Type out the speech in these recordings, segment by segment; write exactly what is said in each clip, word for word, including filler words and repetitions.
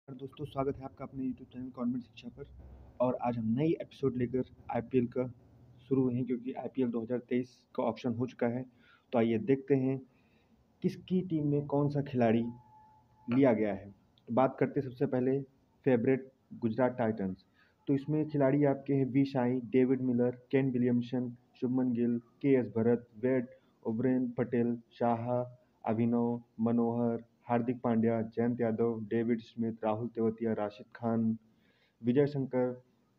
और दोस्तों, स्वागत है आपका अपने यूट्यूब चैनल कॉन्वेंट शिक्षा पर। और आज हम नई एपिसोड लेकर आईपीएल का शुरू हुए हैं, क्योंकि आईपीएल दो हज़ार तेईस का ऑप्शन हो चुका है। तो आइए देखते हैं किसकी टीम में कौन सा खिलाड़ी लिया गया है। तो बात करते हैं सबसे पहले फेवरेट गुजरात टाइटंस। तो इसमें खिलाड़ी आपके हैं V Sai, David Miller, Kane Williamson, Shubman Gill, K S Bharat, Wade O'Brien, Patel, Shah, Abhinav, Manohar, Hardik Pandya, Jayant Yadav, David Smith, Rahul Tewatia, Rashid Khan, Vijay Shankar,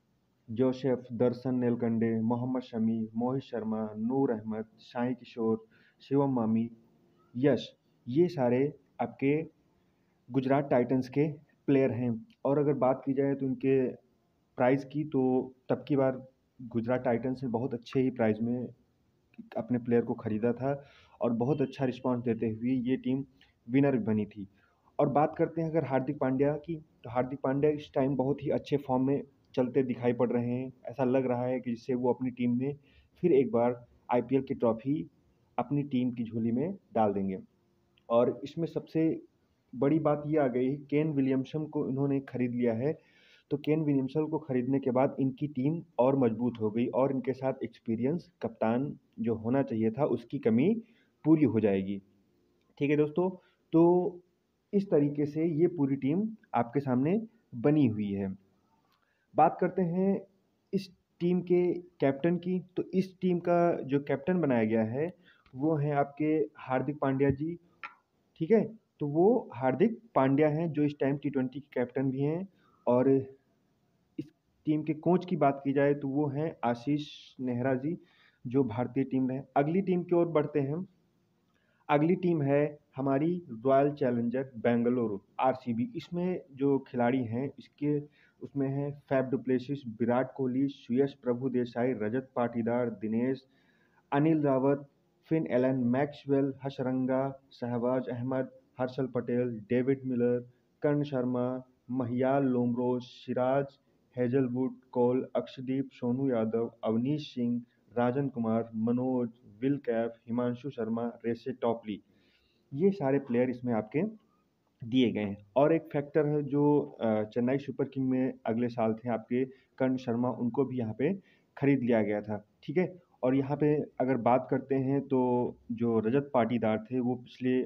Joseph, Darshan Nalkande, Mohammed Shami, Mohit Sharma, Noor Ahmad, Sai Kishore, Shivam Mavi, Yash, ये सारे आपके गुजरात टाइटंस के प्लेयर हैं। और अगर बात की जाए तो इनके प्राइस की, तो तब की बार गुजरात टाइटंस ने बहुत अच्छे ही प्राइस में अपने प्लेयर को खरीदा था और बहुत अच्छा रिस्पॉन्स देते हुए ये टीम विनर बनी थी। और बात करते हैं अगर हार्दिक पांड्या की, तो हार्दिक पांड्या इस टाइम बहुत ही अच्छे फॉर्म में चलते दिखाई पड़ रहे हैं। ऐसा लग रहा है कि जिससे वो अपनी टीम में फिर एक बार आईपीएल की ट्रॉफी अपनी टीम की झोली में डाल देंगे। और इसमें सबसे बड़ी बात ये आ गई, केन विलियमसन को इन्होंने खरीद लिया है। तो केन विलियमसन को खरीदने के बाद इनकी टीम और मजबूत हो गई और इनके साथ एक्सपीरियंस कप्तान जो होना चाहिए था उसकी कमी पूरी हो जाएगी। ठीक है दोस्तों, तो इस तरीके से ये पूरी टीम आपके सामने बनी हुई है। बात करते हैं इस टीम के कैप्टन की। तो इस टीम का जो कैप्टन बनाया गया है वो है आपके हार्दिक पांड्या जी। ठीक है, तो वो हार्दिक पांड्या हैं जो इस टाइम टी ट्वेंटी के कैप्टन भी हैं। और इस टीम के कोच की बात की जाए तो वो हैं आशीष नेहरा जी, जो भारतीय टीम रहे। अगली टीम की ओर बढ़ते हैं। अगली टीम है हमारी रॉयल चैलेंजर बेंगलुरु आरसीबी। इसमें जो खिलाड़ी हैं इसके उसमें हैं Faf du Plessis, Virat Kohli, Suyash Prabhu Desai, Rajat Patidar, Dinesh, Anil Rawat, Finn Allen, Maxwell, Hasaranga, Shahbaz Ahmed, Harshal Patel, David Miller, Karn Sharma, Mahipal Lomror, Siraj, Hazlewood, Kaul, Akashdeep, Sonu Yadav, Avinash Singh, Rajan Kumar, Manoj, Will Kaif, Himanshu Sharma, Reece Topley, ये सारे प्लेयर इसमें आपके दिए गए हैं। और एक फैक्टर है जो अ, चेन्नई सुपर किंग में अगले साल थे आपके कर्ण शर्मा, उनको भी यहाँ पे खरीद लिया गया था। ठीक है, और यहाँ पे अगर बात करते हैं तो जो रजत पाटीदार थे वो पिछले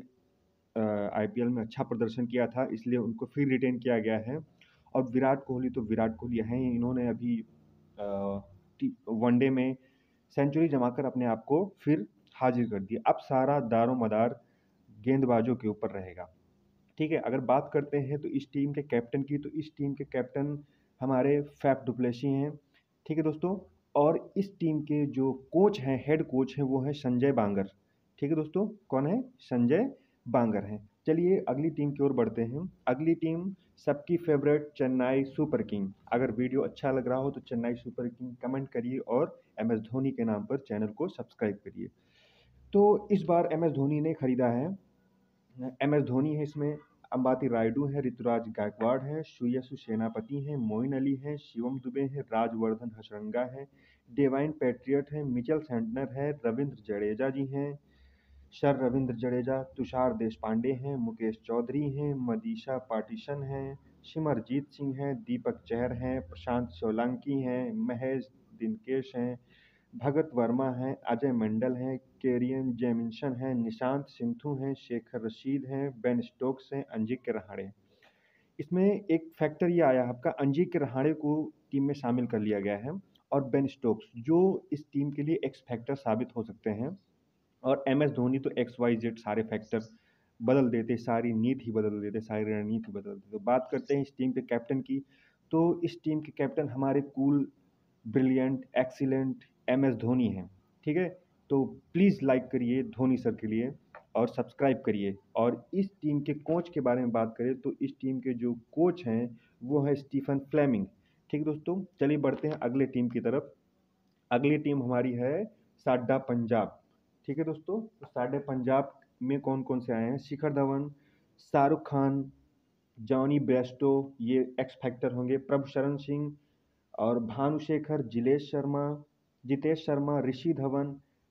आईपीएल में अच्छा प्रदर्शन किया था, इसलिए उनको फिर रिटेन किया गया है। और विराट कोहली तो विराट कोहली हैं ही, इन्होंने अभी वनडे में सेंचुरी जमाकर अपने आप को फिर हाजिर कर दिया। अब सारा दारो मदार गेंदबाजों के ऊपर रहेगा। ठीक है, अगर बात करते हैं तो इस टीम के कैप्टन की, तो इस टीम के कैप्टन हमारे फैफ डुप्लेसी हैं। ठीक है दोस्तों, और इस टीम के जो कोच हैं, हेड कोच हैं, वो हैं संजय बांगर। ठीक है दोस्तों, कौन है? संजय बांगर हैं। चलिए अगली टीम की ओर बढ़ते हैं। अगली टीम सबकी फेवरेट चेन्नई सुपर किंग। अगर वीडियो अच्छा लग रहा हो तो चेन्नई सुपर किंग कमेंट करिए और एम एस धोनी के नाम पर चैनल को सब्सक्राइब करिए। तो इस बार एम एस धोनी ने खरीदा है, एम एस धोनी है इसमें, अंबाती रायडू है, ऋतुराज गायकवाड़ है, सुयशु सेनापति हैं, मोइन अली हैं, शिवम दुबे हैं, राजवर्धन हसरंगा है, डेवाइन पैट्रियट है, मिचेल सेंटनर है, रविंद्र जडेजा जी हैं, शर रविंद्र जडेजा, तुषार देशपांडे हैं, मुकेश चौधरी हैं, मदीशा पाटिशन हैं, सिमरजीत सिंह हैं, दीपक चहर हैं, प्रशांत सोलंकी हैं, महेश दिनकेश हैं, भगत वर्मा हैं, अजय मंडल हैं, केरियन जेमिसन हैं, निशांत सिंथु हैं, शेखर रशीद हैं, बेन स्टोक्स हैं, अंजिक्य रहाणे। इसमें एक फैक्टर ये आया आपका, अंजिक्य रहाणे को टीम में शामिल कर लिया गया है और बेन स्टोक्स जो इस टीम के लिए एक्स फैक्टर साबित हो सकते हैं। और एम एस धोनी तो एक्स वाई जेड सारे फैक्टर बदल देते, सारी नीति ही बदल देते, सारी रणनीति बदल देते। तो बात करते हैं इस टीम के कैप्टन की। तो इस टीम के कैप्टन हमारे cool, brilliant, excellent M S Dhoni हैं। ठीक है, तो प्लीज़ लाइक करिए धोनी सर के लिए और सब्सक्राइब करिए। और इस टीम के कोच के बारे में बात करें तो इस टीम के जो कोच हैं वो है स्टीफन फ्लेमिंग। ठीक है दोस्तों, चलिए बढ़ते हैं अगले टीम की तरफ। अगली टीम हमारी है साड्डा पंजाब। ठीक है दोस्तों, तो साड्डा पंजाब में कौन कौन से आए हैं? शिखर धवन, शाहरुख खान, जॉनी ब्रेस्टो, ये एक्स फैक्टर होंगे, प्रभशरण सिंह और Bhanushekhar, Jilesh Sharma, Jitesh Sharma, Rishi Dhawan,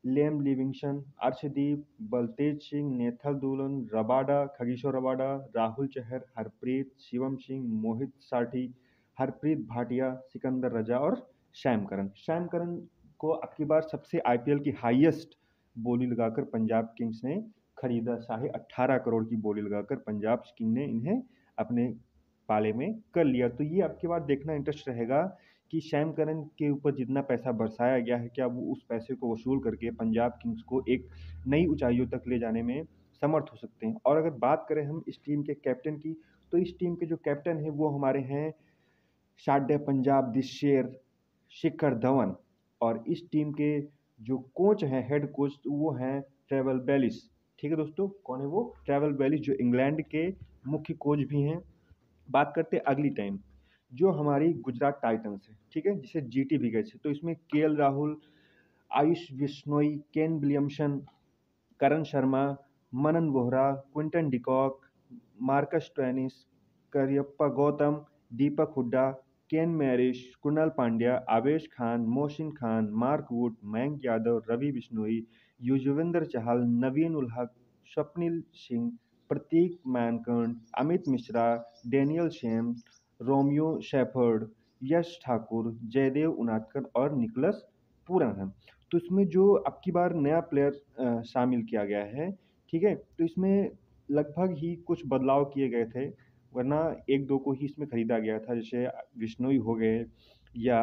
Liam Livingstone, Arshdeep, Baltej Singh, Nathan दुलन, Rabada, Kagiso Rabada, Rahul Chahar, Harpreet, Shivam Singh, Mohit Rathee, Harpreet Bhatia, Sikandar रजा और शैम करन। शैम करन को अब की बार सबसे आईपीएल की हाईएस्ट बोली लगाकर पंजाब किंग्स ने खरीदा। साढ़े अट्ठारह करोड़ की बोली लगाकर पंजाब किंग ने इन्हें अपने पाले में कर लिया। तो ये अब की बार देखना इंटरेस्ट रहेगा कि शैम करन के ऊपर जितना पैसा बरसाया गया है, क्या वो उस पैसे को वसूल करके पंजाब किंग्स को एक नई ऊंचाइयों तक ले जाने में समर्थ हो सकते हैं। और अगर बात करें हम इस टीम के कैप्टन की, तो इस टीम के जो कैप्टन हैं वो हमारे हैं साड्डे पंजाब द शेर शिखर धवन। और इस टीम के जो कोच हैं, हेड कोच, वो हैं ट्रेवल बेलिस। ठीक है दोस्तों, कौन है वो? ट्रेवल बेलिस, जो इंग्लैंड के मुख्य कोच भी हैं। बात करते हैं अगली टाइम, जो हमारी गुजरात टाइटंस है, ठीक है, जिसे जीटी भी कहते हैं। तो इसमें K L Rahul, Ayush Bishnoi, Kane Williamson, Karan Sharma, Manan Vohra, Quinton de Kock, Marcus Stoinis, Kariappa Gautam, Deepak Hooda, Kane Mayers, Krunal Pandya, Avesh Khan, Mohsin Khan, Mark Wood, Mayank Yadav, Ravi Bishnoi, Yuzvendra Chahal, Naveen ul Haq, Swapnil Singh, Pratik Mankad, Amit Mishra, Daniel Sams, Romario Shepherd, Yash Thakur, Jaydev Unadkat और निकलस पूरन है। तो इसमें जो अब की बार नया प्लेयर शामिल किया गया है, ठीक है, तो इसमें लगभग ही कुछ बदलाव किए गए थे, वरना एक दो को ही इसमें खरीदा गया था, जैसे विश्नोई हो गए या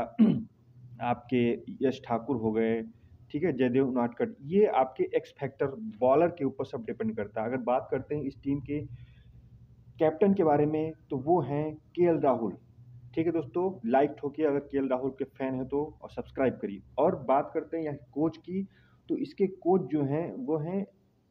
आपके यश ठाकुर हो गए, ठीक है, जयदेव नाटकर। ये आपके एक्स फैक्टर बॉलर के ऊपर सब डिपेंड करता है। अगर बात करते हैं इस टीम के कैप्टन के बारे में, तो वो हैं केएल राहुल। ठीक है दोस्तों, लाइक ठोकिए अगर केएल राहुल के फैन है तो, और सब्सक्राइब करिए। और बात करते हैं यहाँ कोच की, तो इसके कोच जो हैं वो हैं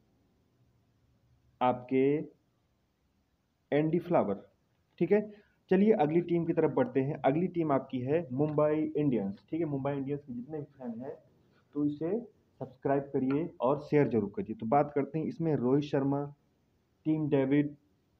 आपके एंडी फ्लावर। ठीक है, चलिए अगली टीम की तरफ बढ़ते हैं। अगली टीम आपकी है मुंबई इंडियंस। ठीक है, मुंबई इंडियंस के जितने भी फैन हैं तो इसे सब्सक्राइब करिए और शेयर जरूर करिए। तो बात करते हैं इसमें Rohit Sharma, Tim David,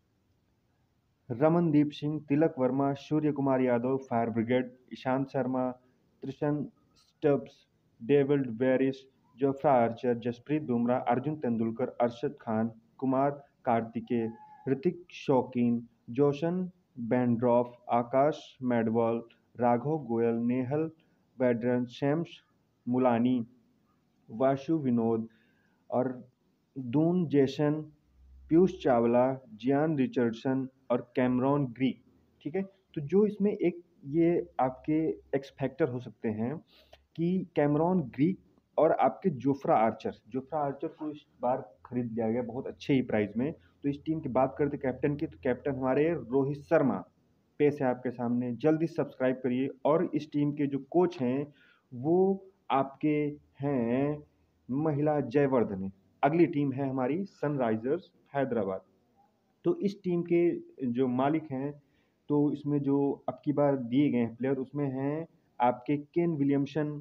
Ramandeep Singh, Tilak Varma, Surya Kumar Yadav fire brigade, Ishant Sharma, Tristan Stubbs, David Wiese, Jofra Archer, Jasprit Bumrah, Arjun Tendulkar, Arshad Khan, Kumar Kartikeya, Hrithik Shokeen, Jason बैंड्रॉफ, आकाश मेडवाल, राघव गोयल, नेहल बैड्रन, शैम्स मुलानी, वाशु विनोद और Duan Jansen, Piyush Chawla, Jhye Richardson और कैमरॉन ग्री। ठीक है, तो जो इसमें एक ये आपके एक्स फैक्टर हो सकते हैं कि कैमरॉन ग्री और आपके जोफ्रा आर्चर। जोफ्रा आर्चर को इस बार खरीद लिया गया बहुत अच्छे ही प्राइस में। तो इस टीम की बात करते कैप्टन की, तो कैप्टन हमारे रोहित शर्मा पेश है आपके सामने। जल्दी सब्सक्राइब करिए। और इस टीम के जो कोच हैं वो आपके हैं महिला जयवर्धने। अगली टीम है हमारी सनराइजर्स हैदराबाद। तो इस टीम के जो मालिक हैं, तो इसमें जो अब की बार दिए गए हैं प्लेयर, उसमें हैं आपके केन विलियमसन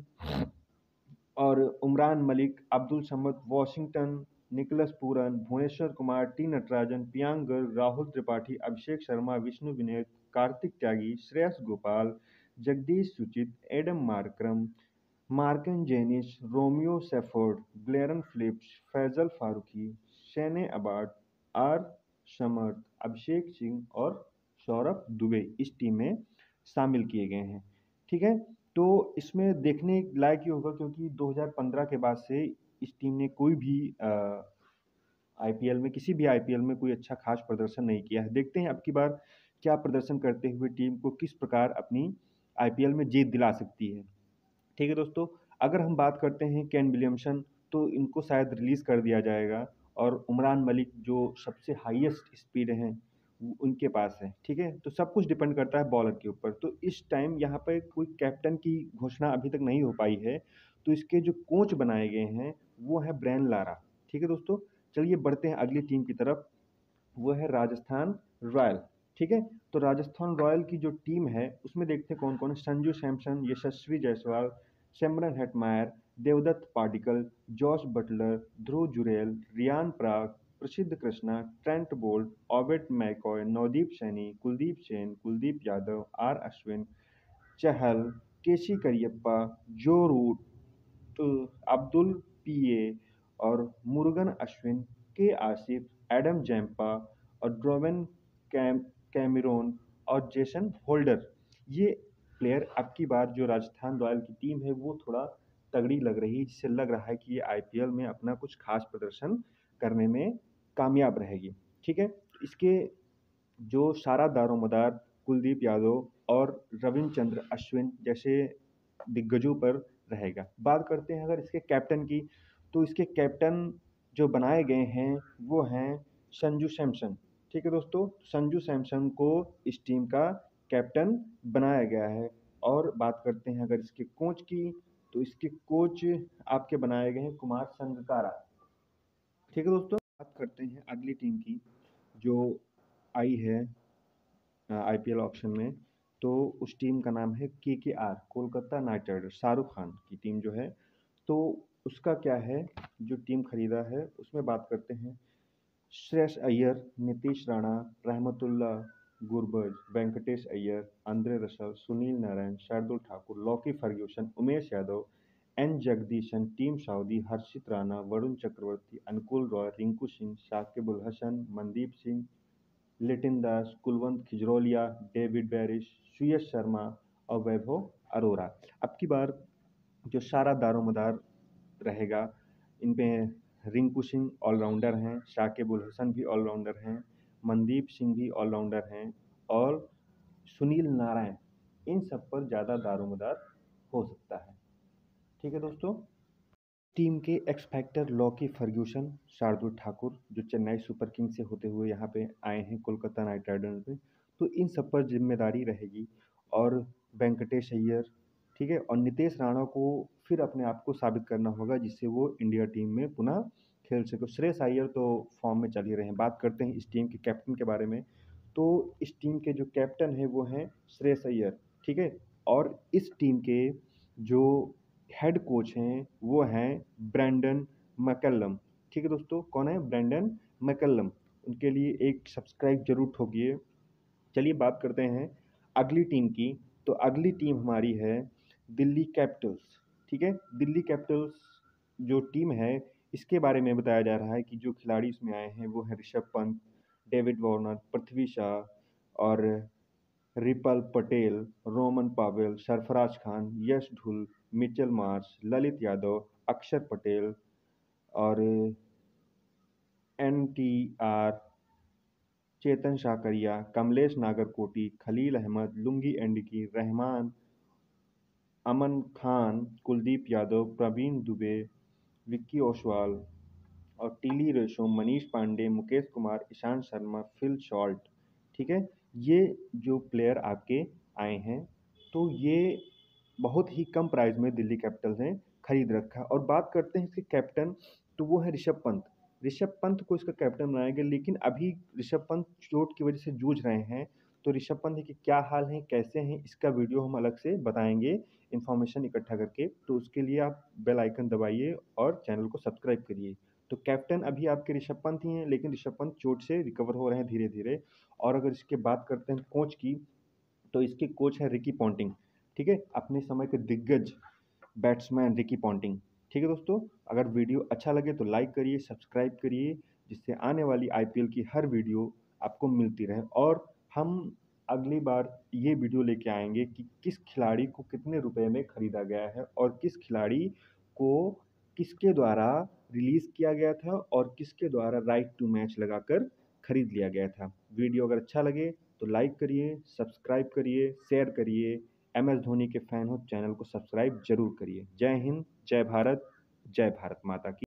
और Umran Malik, Abdul Samad, Washington, Nicholas Pooran, Bhuvneshwar Kumar, T Natarajan, पियांक Garg, Rahul Tripathi, Abhishek Sharma, Vishnu Vinod, Kartik Tyagi, Shreyas Gopal, Jagadeesha Suchith, Aiden Markram, Marco Jansen, Romario Shepherd, Glenn Phillips, Fazal Farooqui, Sean Abbott, R Samarth, Abhishek Singh और सौरभ दुबे इस टीम में शामिल किए गए हैं। ठीक है, तो इसमें देखने लायक ही होगा, क्योंकि दो हज़ार पंद्रह के बाद से इस टीम ने कोई भी आईपीएल में, किसी भी आईपीएल में कोई अच्छा खास प्रदर्शन नहीं किया है। देखते हैं अब की बार क्या प्रदर्शन करते हुए टीम को किस प्रकार अपनी आईपीएल में जीत दिला सकती है। ठीक है दोस्तों, अगर हम बात करते हैं केन विलियमसन, तो इनको शायद रिलीज़ कर दिया जाएगा। और उमरान मलिक जो सबसे हाईएस्ट स्पीड हैं वो उनके पास है। ठीक है, तो सब कुछ डिपेंड करता है बॉलर के ऊपर। तो इस टाइम यहाँ पर कोई कैप्टन की घोषणा अभी तक नहीं हो पाई है। तो इसके जो कोच बनाए गए हैं वो है ब्रेन लारा। ठीक है दोस्तों, चलिए बढ़ते हैं अगली टीम की तरफ, वो है राजस्थान रॉयल। ठीक है, तो राजस्थान रॉयल की जो टीम है उसमें देखते हैं कौन कौन है। Sanju Samson, Yashasvi Jaiswal, Shimron Hetmyer, Devdutt Padikkal, Jos Buttler, Dhruv Jurel, Riyan Parag, Prasidh Krishna, Trent Boult, Obed McCoy, Navdeep Saini, Kuldeep Sen, Kuldeep Yadav, R Ashwin, Chahal, K C Cariappa, Joe Root, तो अब्दुल पी ए और मुरुगन अश्विन, के आसिफ, एडम जैम्पा और ड्रोवेन कैम कैमरून और जेसन होल्डर। ये प्लेयर अब की बार जो राजस्थान रॉयल की टीम है वो थोड़ा तगड़ी लग रही है, जिससे लग रहा है कि ये आईपीएल में अपना कुछ खास प्रदर्शन करने में कामयाब रहेगी। ठीक है, इसके जो सारा दारोमदार कुलदीप यादव और रविचंद्र अश्विन जैसे दिग्गजों पर रहेगा। बात करते हैं अगर इसके कैप्टन की, तो इसके कैप्टन जो बनाए गए हैं वो हैं संजू सैमसन। ठीक है दोस्तों, संजू सैमसन को इस टीम का कैप्टन बनाया गया है। और बात करते हैं अगर इसके कोच की, तो इसके कोच आपके बनाए गए हैं कुमार संगकारा। ठीक है दोस्तों, बात करते हैं अगली टीम की जो आई है आईपीएल ऑक्शन में, तो उस टीम का नाम है K K R, Kolkata knight riders, Shahrukh Khan की टीम जो है। तो उसका क्या है जो टीम खरीदा है, उसमें बात करते हैं Shreyas Iyer, Nitish Rana, Rahmanullah Gurbaz, Venkatesh Iyer, Andre Russell, Sunil Narine, Shardul Thakur, Lockie Ferguson, Umesh Yadav, N Jagadeesan, Tim Southee, Harshit Rana, Varun Chakravarthy, Anukul Roy, Rinku Singh, Shakib Al Hasan, Mandeep Singh, Litton Das, Kulwant Khejroliya, David बैरिश, सुयश शर्मा और वैभव अरोरा। अब की बार जो सारा दारोमदार रहेगा, इनमें रिंकू सिंह ऑलराउंडर हैं, शाकिब उल हसन भी ऑलराउंडर हैं, मनदीप सिंह भी ऑलराउंडर हैं और सुनील नारायण, इन सब पर ज़्यादा दारोमदार हो सकता है। ठीक है दोस्तों, टीम के X factor Lockie Ferguson, Shardul Thakur जो चेन्नई सुपर किंग्स से होते हुए यहाँ पे आए हैं कोलकाता नाइट राइडर्स में, तो इन सब पर जिम्मेदारी रहेगी। और वेंकटेश अय्यर, ठीक है, और नितेश राणा को फिर अपने आप को साबित करना होगा जिससे वो इंडिया टीम में पुनः खेल सके। श्रेयस अय्यर तो फॉर्म में चल ही रहे हैं। बात करते हैं इस टीम के कैप्टन के बारे में, तो इस टीम के जो कैप्टन है वो हैं श्रेयस अय्यर। ठीक है, और इस टीम के जो हेड कोच हैं वो हैं ब्रैंडन मैकल्लम। ठीक है दोस्तों, कौन है? Brendon McCullum. उनके लिए एक सब्सक्राइब जरूर ठोकिए। चलिए बात करते हैं अगली टीम की, तो अगली टीम हमारी है दिल्ली कैपिटल्स। ठीक है, दिल्ली कैपिटल्स जो टीम है इसके बारे में बताया जा रहा है कि जो खिलाड़ी इसमें आए हैं वो हैं ऋषभ पंत, डेविड वार्नर, पृथ्वी शाह और Ripal Patel, Rovman Powell, Sarfaraz Khan, Yash Dhull, Mitchell Marsh, Lalit Yadav, Axar Patel और N T R, Chetan Sakariya, Kamlesh Nagarkoti, Khaleel Ahmed, Lungi एंडकी, रहमान, अमन खान, कुलदीप यादव, प्रवीण दुबे, विक्की ओसवाल और Rilee Rossouw, Manish Pandey, Mukesh Kumar, Ishant Sharma, Phil Salt. ठीक है, ये जो प्लेयर आपके आए हैं, तो ये बहुत ही कम प्राइस में दिल्ली कैपिटल्स ने खरीद रखा। और बात करते हैं इसके कैप्टन, तो वो है ऋषभ पंत। ऋषभ पंत को इसका कैप्टन बनाया गया, लेकिन अभी ऋषभ पंत चोट की वजह से जूझ रहे हैं। तो ऋषभ पंत के क्या हाल हैं, कैसे हैं, इसका वीडियो हम अलग से बताएंगे इन्फॉर्मेशन इकट्ठा करके। तो उसके लिए आप बेल आइकन दबाइए और चैनल को सब्सक्राइब करिए। तो कैप्टन अभी आपके ऋषभ पंत ही हैं, लेकिन ऋषभ पंत चोट से रिकवर हो रहे हैं धीरे धीरे। और अगर इसके बात करते हैं कोच की, तो इसके कोच है रिकी पॉन्टिंग। ठीक है, अपने समय के दिग्गज बैट्समैन रिकी पॉन्टिंग। ठीक है दोस्तों, अगर वीडियो अच्छा लगे तो लाइक करिए, सब्सक्राइब करिए, जिससे आने वाली आईपीएल की हर वीडियो आपको मिलती रहे। और हम अगली बार ये वीडियो लेके आएंगे कि किस खिलाड़ी को कितने रुपए में खरीदा गया है और किस खिलाड़ी को किसके द्वारा रिलीज़ किया गया था और किसके द्वारा राइट टू मैच लगाकर खरीद लिया गया था। वीडियो अगर अच्छा लगे तो लाइक करिए, सब्सक्राइब करिए, शेयर करिए। एम एस धोनी के फैन हो, चैनल को सब्सक्राइब जरूर करिए। जय हिंद, जय भारत, जय भारत माता की।